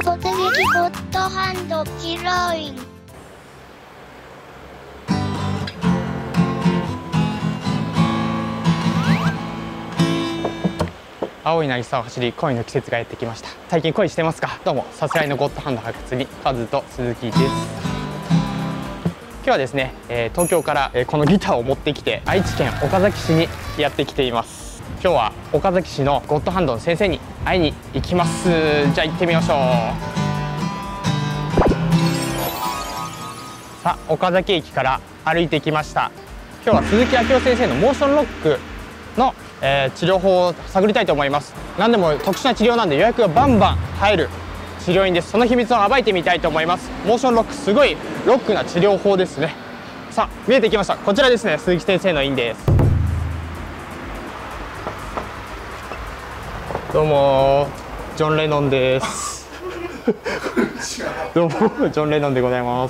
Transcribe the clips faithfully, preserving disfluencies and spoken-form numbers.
突撃ゴッドハンドヒロイン。 青い渚を走り恋の季節がやってきました。最近恋してますか？どうも、さすらいのゴッドハンド発掘にカズと鈴木です。今日はですね、えー、東京から、えー、このギターを持ってきて愛知県岡崎市にやってきています。今日は岡崎市のゴッドハンドの先生に会いに行きます。じゃあ行ってみましょう。さあ、岡崎駅から歩いてきました。今日は鈴木明夫先生のモーションロックの、えー、治療法を探りたいと思います。何でも特殊な治療なんで予約がバンバン入る治療院です。その秘密を暴いてみたいと思います。モーションロック、すごいロックな治療法ですね。さあ、見えてきました。こちらですね、鈴木先生の院です。どうも、ジョン・レノンです。どうも、ジョン・レノンでございます。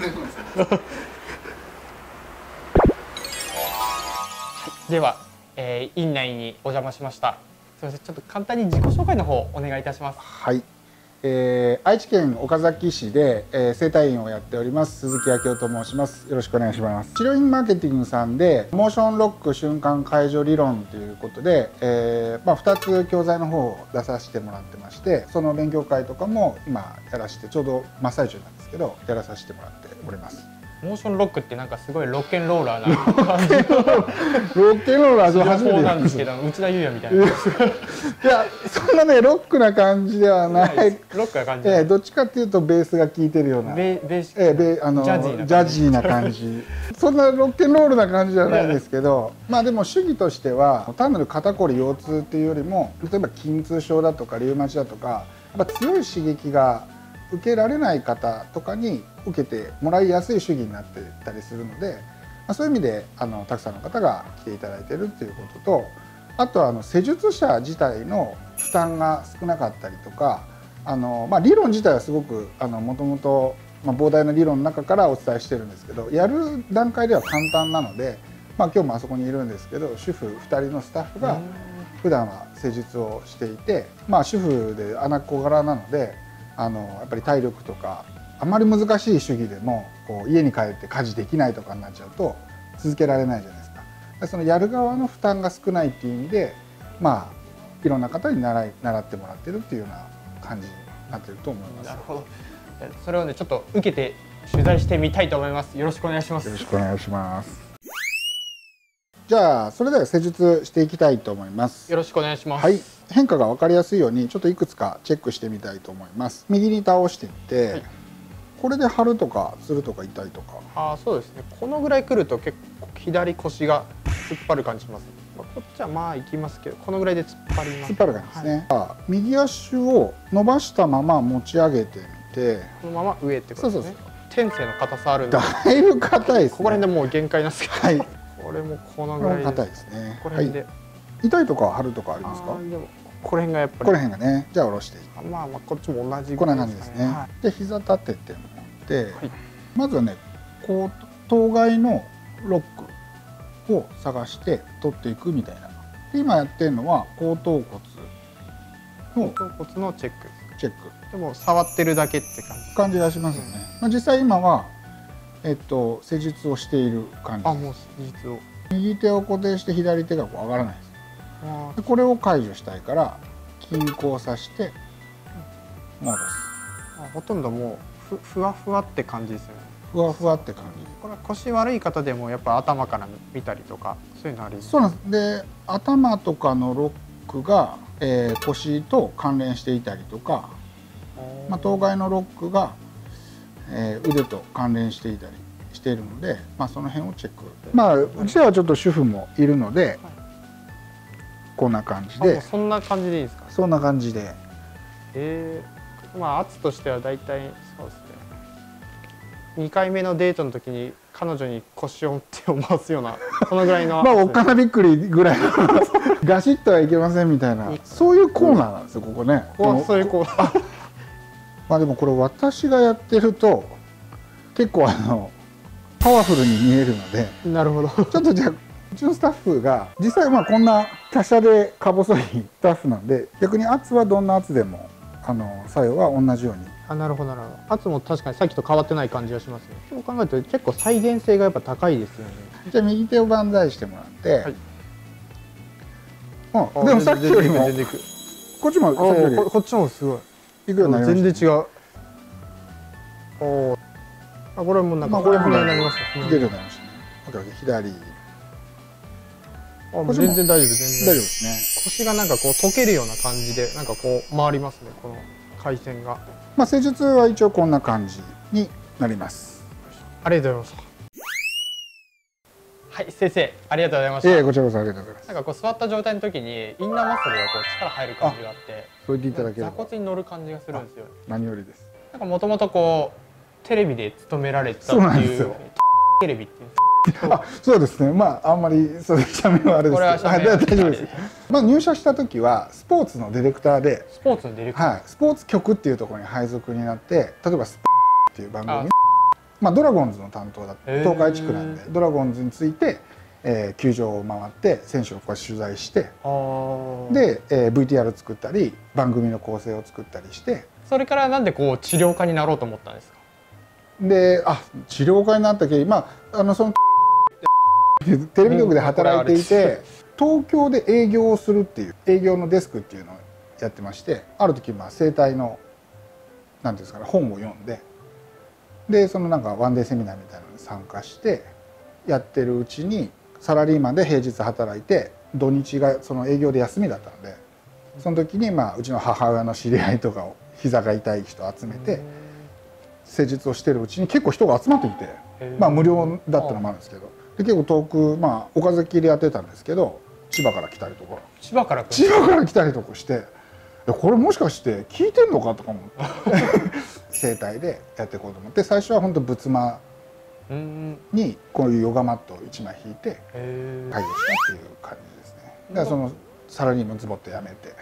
では、えー、院内にお邪魔しました。すみません、ちょっと簡単に自己紹介の方お願いいたします。 はい、えー、愛知県岡崎市で、えー、整体院をやっております鈴木明夫と申します。よろしくお願いします。治療院マーケティングさんでモーションロック瞬間解除理論ということで、えーまあ、ふたつ教材の方を出させてもらってまして、その勉強会とかも今やらせて、ちょうど真っ最中なんですけどやらさせてもらっております。 モーションロックってなんかすごいロッケンローラーな感じのロッケンローラー初めてなんですけど、内田裕也みたいな。いや、そんなねロックな感じではない。 ロックな感じ。 えー、どっちかっていうとベースが効いてるような、 ベベーシえー、ベあのジャジーな感じ。そんなロッケンロールな感じじゃないんですけど、まあでも主義としては単なる肩こり腰痛っていうよりも、例えば筋痛症だとかリウマチだとか、やっぱ強い刺激が受けられない方とかに受けてもらいやすい主義になってたりするので、まあ、そういう意味であのたくさんの方が来ていただいているっていうことと、あとはあの施術者自体の負担が少なかったりとか、あの、まあ、理論自体はすごくもともと膨大な理論の中からお伝えしてるんですけど、やる段階では簡単なので、まあ、今日もあそこにいるんですけど、主婦ふたりのスタッフが普段は施術をしていて、まあ、主婦で穴子柄なので、あのやっぱり体力とかあまり難しい主義でもこう家に帰って家事できないとかになっちゃうと続けられないじゃないですか。そのやる側の負担が少ないっていう意味で、まあいろんな方に習い習ってもらってるっていうような感じになってると思います。 なるほど。それをねちょっと受けて取材してみたいと思います。よろしくお願いします。 よろしくお願いします。じゃあそれでは施術していきたいと思います。 よろしくお願いします。 はい。変化が分かりやすいようにちょっといくつかチェックしてみたいと思います。右に倒してみて、はい、これで張るとかするとか痛いとか。 ああ、そうですね。このぐらい来ると結構左腰が突っ張る感じします。こっちはまあ行きますけど、このぐらいで突っ張ります。 突っ張る感じですね。はい、右足を伸ばしたまま持ち上げてみて、 このまま上ってことですね。そうそうそう。天性の硬さあるんで。 だいぶ硬いですね。 ここら辺でもう限界なんですけど。はい。これもこのぐらい硬いですね。 ここら辺で。はい、 痛いとか張るとかありますか？ でもこの辺がやっぱり。 この辺がね。じゃあ下ろしていい。 まあまあこっちも同じ。 こんな感じですね。はい、で膝立ててもらって、はい、まずはねこう当該のロックを探して取っていくみたいな。で今やってるのは後頭骨の後頭骨のチェック。 チェック。 でも触ってるだけって感じ。 感じがしますよね。まあ実際今はえっと施術をしている感じ。 あ、もう施術を。 右手を固定して左手がこう上がらないです。でこれを解除したいから均衡させて戻す。 あ、ほとんどもう ふ, ふわふわって感じですよね。 ふわふわって感じ。 これは腰悪い方でもやっぱ頭から見たりとかそういうのあります。 そうなんです。で頭とかのロックが、えー、腰と関連していたりとか、まあ、当該のロックが、えー、腕と関連していたりしているので、まあ、その辺をチェック。まあうちはちょっと主婦もいるので、はい、こんな感じで。 そんな感じでいいですか？ そんな感じで。 ええー、まあ圧としてはだいたいそうですね。にかいめのデートの時に彼女に腰を手を回すようなそのぐらいの。 まあおっかなびっくりぐらいのガシッとはいけませんみたいな、そういうコーナーなんですよここね。 ここはそういうコーナー。 まあでもこれ私がやってると結構あのパワフルに見えるので。 なるほど。 ちょっとじゃあうちのスタッフが実際まあこんな華奢でか細いスタッフなんで、逆に圧はどんな圧でもあの作用は同じように。 あ、なるほどなるほど。圧も確かにさっきと変わってない感じがしますね。そう考えると結構再現性がやっぱ高いですよね。 じゃあ右手を万歳してもらって、はい、 あでもさっきよりも全然いく。 こっちもさっきよりここっちもすごいいくようになりました。 全然違う。おお。あ、これもなんかこれもになりました。 いけるようになりましたね。オッケーオッケー、左。 あ、もう全然大丈夫、全然大丈夫ですね。 腰がなんかこう溶けるような感じでなんかこう回りますね、この回線が。 まあ施術は一応こんな感じになります。 ありがとうございました。はい、先生ありがとうございました。 ええ、こちらこそありがとうございます。 なんかこう座った状態の時にインナーマッスルがこう力入る感じがあって、 そう言っていただければ座骨に乗る感じがするんですよ。 何よりです。 なんかもともとこうテレビで勤められてたっていうテレビっていうんですか。 あ、そうですね。まああんまりそういう社名はあれですけど、 これは社名大丈夫です。まあ入社した時はスポーツのディレクターで、 スポーツのディレクター、 はい、スポーツ局っていうところに配属になって、例えばスポーツっていう番組、まあドラゴンズの担当だった。東海地区なんでドラゴンズについて、えー、球場を回って選手をこう取材して、で、えー、ブイティーアール 作ったり番組の構成を作ったりして。 それからなんでこう治療家になろうと思ったんですか。 で、あ、治療家になったけど、まああのそのテレビ局で働いていて、東京で営業をするっていう営業のデスクっていうのをやってまして、ある時まあ整体のなんていうんですかね、本を読んで、でそのなんかワンデーセミナーみたいなのに参加してやってるうちに、サラリーマンで平日働いて土日がその営業で休みだったので、その時にまあうちの母親の知り合いとかを膝が痛い人を集めて施術をしてるうちに結構人が集まってきて、まあ無料だったのもあるんですけど。で結構遠く、まあ岡崎でやってたんですけど、千葉から来たりとか千葉から千葉から来たりとかして、これもしかして聞いてんのかとか思って整体でやっていこうと思って、最初は本当仏間にこういうヨガマットをいちまい引いて会議をしたっていう感じですね。だからそのサラリーマンズボットやめて。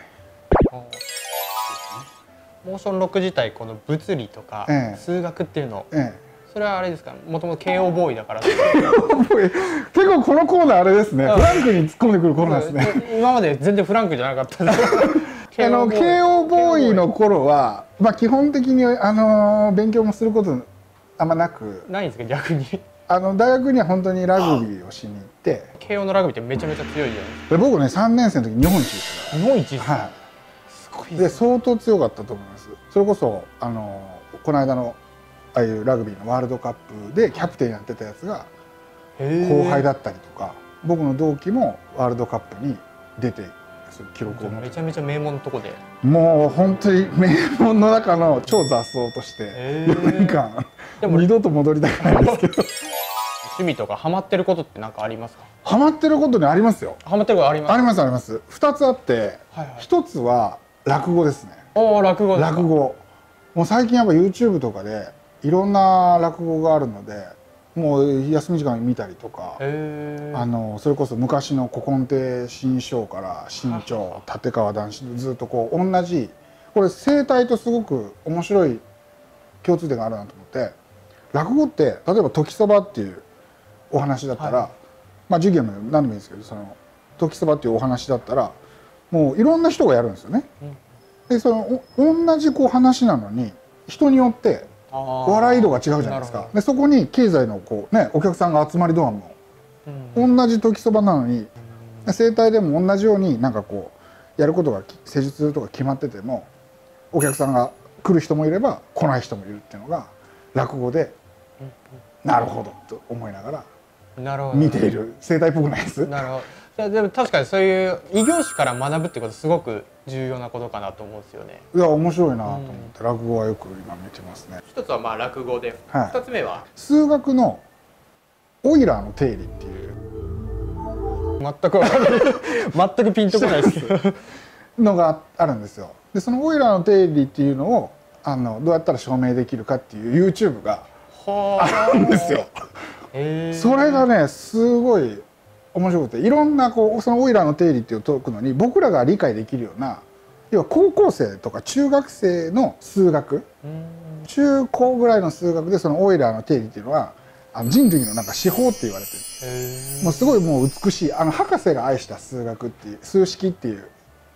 モーションロック自体この物理とか数学っていうの、ええ、それはあれですか、もともと慶応ボーイだから結構このコーナーあれですね、フランクに突っ込んでくるコーナーですね。 今まで全然フランクじゃなかったですあの慶応ボーイの頃は、まあ基本的にあの勉強もすることあんまなく、 ないんですか逆に。 あの大学には本当にラグビーをしに行って、 慶応のラグビーってめちゃめちゃ強いじゃないですか。僕ねさんねん生の時日本一でした。 日本一ですか。 はい。すごい。で相当強かったと思います。それこそあのこの間のああいうラグビーのワールドカップでキャプテンやってたやつが後輩だったりとか、僕の同期もワールドカップに出てそういう記録を持って、 めちゃめちゃ名門のとこで、 もう本当に名門の中の超雑草としてよねんかんでも二度と戻りたくないですけど趣味とかハマってることって何かありますか。 ハマってることにありますよ。 ハマってることあります。 ありますあります。ふたつあって、ひとつは落語ですね。 おお、落語ですか。 落語もう最近やっぱ YouTube とかでいろんな落語があるので、もう休み時間に見たりとか、あのそれこそ昔の古今亭志ん生から新潮立川談志、ずっとこう同じ、これ生態とすごく面白い共通点があるなと思って、落語って例えば時そばっていうお話だったら、はい、まあ授業も何でもいいんですけど、その時そばっていうお話だったらもういろんな人がやるんですよね。うん、でその同じこう話なのに人によって笑い度が違うじゃないですか。でそこに経済のこうねお客さんが集まり度合いも、うん、同じ時そばなのに、うん、整体でも同じようになんかこうやることが施術とか決まっててもお客さんが来る人もいれば来ない人もいるっていうのが落語で、うん、なるほどと思いながら見ている。整体っぽくないです。 なるほど。でも確かにそういう異業種から学ぶってことすごく重要なことかなと思うんですよね。 いや面白いなと思って、うん、落語はよく今見てますね。 一つはまあ落語で、はい、二つ目は数学のオイラーの定理っていう、 全く分かんない全くピンとこないですけどのがあるんですよ。でそのオイラーの定理っていうのをあのどうやったら証明できるかっていう YouTube があるんですよ。それがねすごい面白くて、いろんなこうそのオイラーの定理っていうを解くのに僕らが理解できるような、要は高校生とか中学生の数学、中高ぐらいの数学でそのオイラーの定理っていうのはあの人類のなんか至宝って言われてる。もうすごいもう美しい、あの博士が愛した数学っていう数式っていう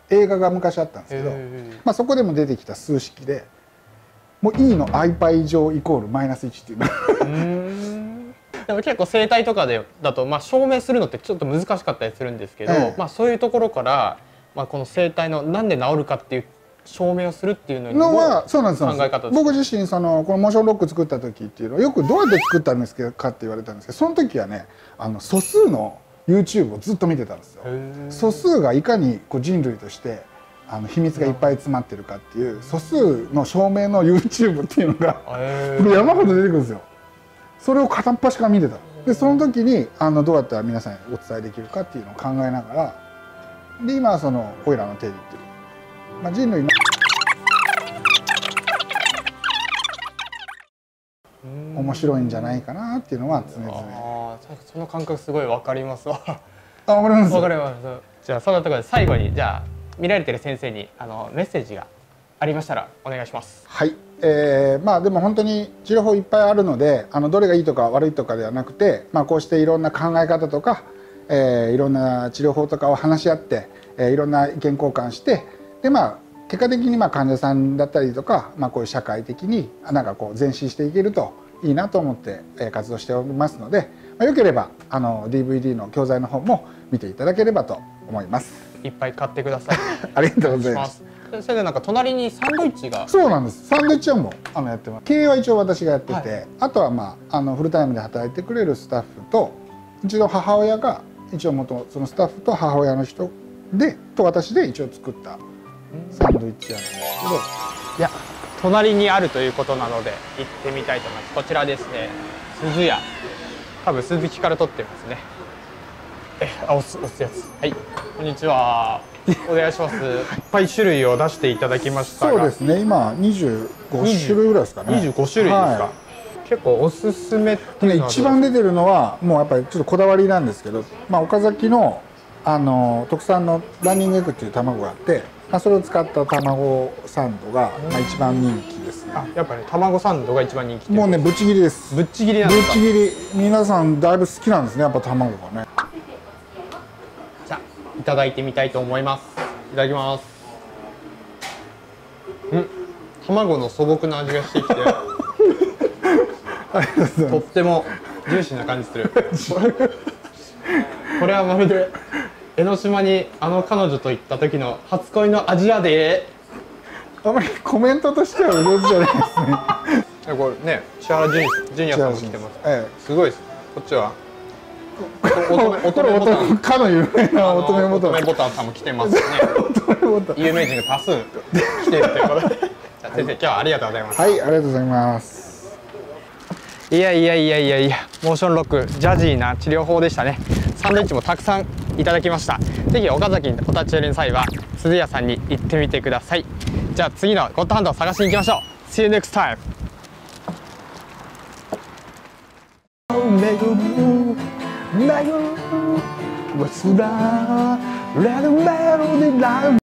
映画が昔あったんですけど、まあ、そこでも出てきた数式でもう E の i π乗イコールマイナスいちっていうのでも結構生態とかでだと、まあ、証明するのってちょっと難しかったりするんですけど、ええ、まあ、そういうところから、まあ、この生態のなんで治るかっていう証明をするっていうのにも考え方です。 僕自身そのこのモーションロック作った時っていうのはよくどうやって作ったんですかって言われたんですけど、その時はねあの素数の YouTube をずっと見てたんですよ。素数がいかにこう人類としてあの秘密がいっぱい詰まってるかっていう素数の証明の YouTube っていうのが山ほど出てくるんですよ。それを片っ端から見てた。でその時にあのどうやったら皆さんにお伝えできるかっていうのを考えながら、で今はそのオイラーの定理っていう、まあ、人類の面白いんじゃないかなっていうのは常々。 ああ、その感覚すごいわかりますわ。 あ、わかります。 わかります。じゃあそんなところで最後にじゃあ見られてる先生にあのメッセージがありましたらお願いします。 はい。えー、まあでも本当に治療法いっぱいあるので、あのどれがいいとか悪いとかではなくて、まあこうしていろんな考え方とか、えー、いろんな治療法とかを話し合って、えー、いろんな意見交換して、でまあ結果的にまあ患者さんだったりとか、まあこういう社会的になんかこう前進していけるといいなと思って活動しておりますので、まあ、よければあの ディーブイディー の教材の方も見ていただければと思います。 いっぱい買ってください。 ありがとうございます。 それでなんか隣にサンドイッチが。 そうなんです。サンドイッチはもうあのやってます。経営は一応私がやってて、はい、あとはまああのフルタイムで働いてくれるスタッフとうちの母親が一応元そのスタッフと母親の人でと私で一応作ったサンドイッチ屋なんですけど、 いや隣にあるということなので行ってみたいと思います。こちらですね、鈴屋、多分鈴木から撮ってますね。え、あ、押す押すやつ。はい、こんにちは。お願いします。いっぱい種類を出していただきましたが。 そうですね。今にじゅうご種類ぐらいですかね。 にじゅうご種類ですか。はい、結構おすすめっていうのは一番出てるのはもうやっぱりちょっとこだわりなんですけど、まあ岡崎のあの特産のランニングエッグっていう卵があって、まあそれを使った卵サンドがまあ一番人気ですね。 あ、やっぱり、ね、卵サンドが一番人気。 もうねぶっちぎりです。 ぶっちぎりなんですか。 ぶっちぎり、皆さんだいぶ好きなんですね、やっぱ卵がね。 じゃあいただいてみたいと思います。いただきます。うん、卵の素朴な味がしてきてとってもジューシーな感じする。これはまるで江ノ島にあの彼女と行った時の初恋の味やで。 あまりコメントとしては上手じゃないですね。 これね、千原ジュニアさんも来てます。ええ、すごいです。こっちは乙女ボタン、かの有名な乙女ボタン、 乙女ボタンさんも来てますね。有名人が多数来てるということで、じゃあ先生今日はありがとうございます。 はい、ありがとうございます。 いやいやいやいやいや、モーションロックジャジーな治療法でしたね。サンドイッチもたくさんいただきました。ぜひ岡崎にお立ち寄りの際は鈴屋さんに行ってみてください。じゃあ次のゴッドハンドを探しに行きましょう。See you next time. めぐる忘れられるメロディー